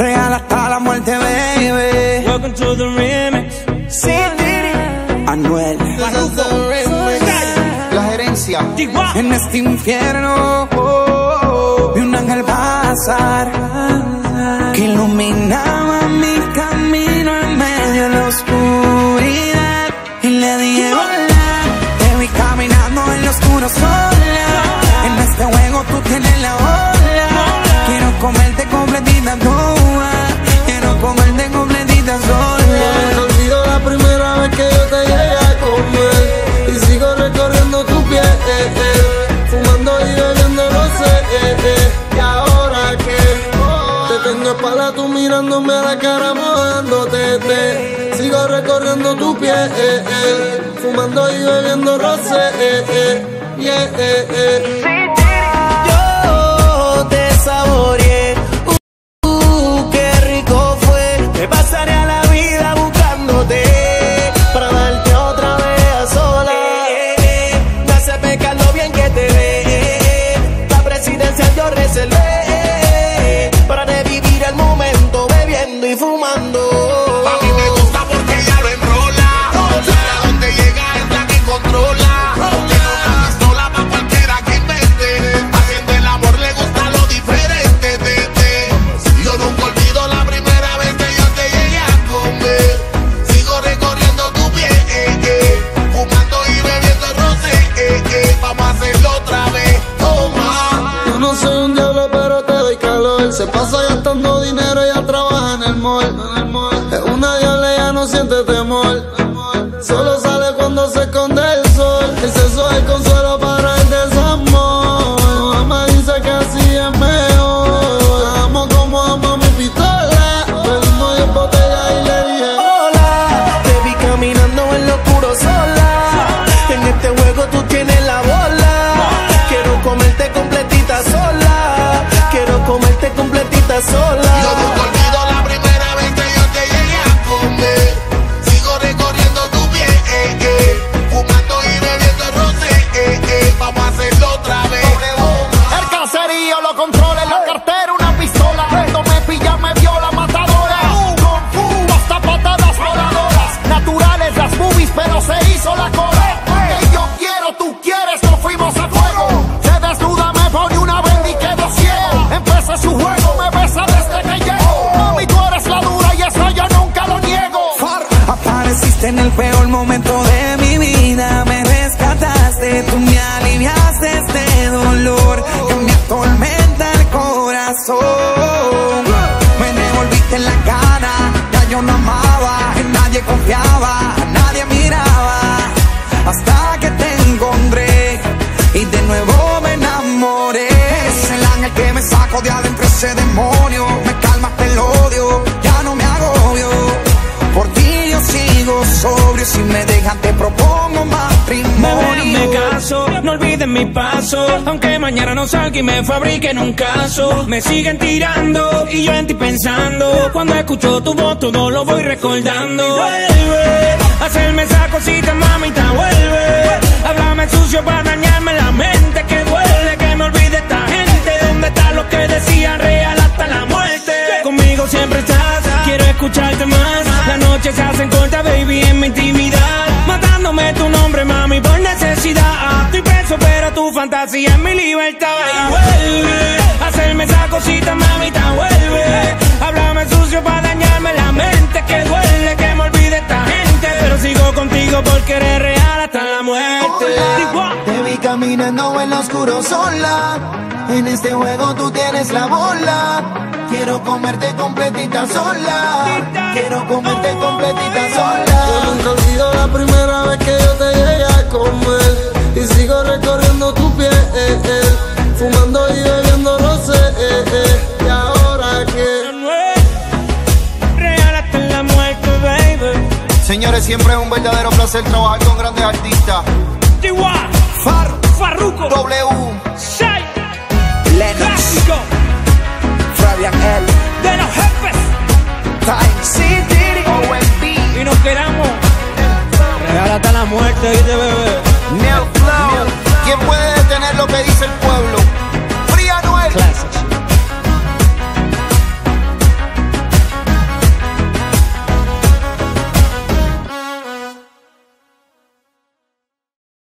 Real hasta la muerte, baby. Welcome to the remix. Sí, Anuel. La gerencia. En este infierno vi un ángel pasar que iluminaba mi camino en medio de la oscuridad. Y le dije hola, te vi caminando en lo oscuro sola. En este juego tú tienes la ola. Quiero comerte completita toda. Quiero comerte completita sola. No olvido la primera vez que yo te llegué a comer. Y sigo recorriendo tu piel, fumando y bebiendo rosé. Y ahora que te tengo espalda, tú mirándome a la cara, mojándote. Sigo recorriendo tu piel, fumando y bebiendo rosé. Yo te saboreé, qué rico fue. Me pasaré a la vida buscándote para darte otra vez a sola. Me hace pecar lo bien que te ve. La presidencia yo reservé para revivir el momento bebiendo y fumando. A mí me gusta porque ella lo enrola. A donde llega es la que controla. Tiene una pistola pa' cualquiera que invente. Haciendo el amor le gusta lo diferente. Yo nunca olvido la primera vez que yo te llegué a comer. Sigo recorriendo tu piel, fumando y bebiendo rosé. Vamos a hacerlo otra vez, toma. Yo no soy un diablo, pero te doy calor. Se pasa gastando dinero, ella trabaja en el mall. Es una diabla, ella no siente temor. Solo sale cuando se esconde el sol. El sexo es consuelo para el desamor. Mi mamá dice que así es mejor. Amo como amo mi pistola. Pedimos 10 botellas y le dije Hola, te vi caminando en lo oscuro sola. En este juego tú tienes la bola. Quiero comerte completita sola. Quiero comerte completita sola. Yo nunca olvido la primera vez que yo te llegué a comer. Sigo recorriendo tu piel, fumando y bebiendo rosé. Vamos a hacerlo otra vez. El caserío lo controla en la cartera, una pistola. Cuando me pilla me viola matadora. Kung fu, hasta patadas voladoras. Naturales las movies, pero se hizo la cola. Que yo quiero, tú quieres, nos fuimos a fuego. Se desnuda, me pone una venda y quedo ciego. Empieza su juego, me besa desde que llego. Mami, tú eres la dura y eso yo nunca lo niego. Apareciste en el peor momento de mi vida. Me rescataste, tú me aliviaste este dolor que me atormenta el corazón. Me devolviste en la cara, ya yo no amaba, en nadie confiaba, a nadie miraba. Hasta que te encontré y de nuevo me enamoré. Es el ángel que me sacó de adentro ese demonio. Me calmaste el odio, ya no me agobio. Por ti yo sigo sobrio, si me dejan te propongo matrimonio. Me caso, no olviden mi paso. Aunque mañana no salga y me fabriquen un caso. Me siguen tirando y yo en ti pensando. Cuando escucho tu voz todo lo voy recordando. Vuelve a hacerme esa cosita, mamita, vuelve. Háblame sucio para dañarme la mente. Que duele que me olvide esta gente. ¿Dónde está lo que decía real hasta la muerte? Conmigo siempre estás, quiero escucharte más. Las noches se hacen cortas, baby, en mi intimidad. Matándome tu nombre, mami, por necesidad. Estoy preso, pero tu fantasía es mi libertad. Y vuelve a hacerme esa cosita, mamita, vuelve. Háblame sucio para dañarme la mente. Que duele que me olvide esta gente. Pero sigo contigo porque eres real hasta la muerte. te vi caminando en lo oscuro sola. En este juego tú tienes la bola. Quiero comerte completita sola. Quiero comerte completita sola. Yo nunca olvido la primera vez que yo te llegué a comer. Y sigo recorriendo tu piel, fumando y bebiendo rosé. Y ahora que real hasta la muerte, baby. señores, siempre es un verdadero placer trabajar con grandes artistas. Farruko, W, Shai, Lennox, Clásico, Fabian L, de los jefes. Time City, OMB, Y nos quedamos real hasta la muerte, ¿viste, bebé? Neo Flow. ¿Quién puede detener lo que dice el pueblo?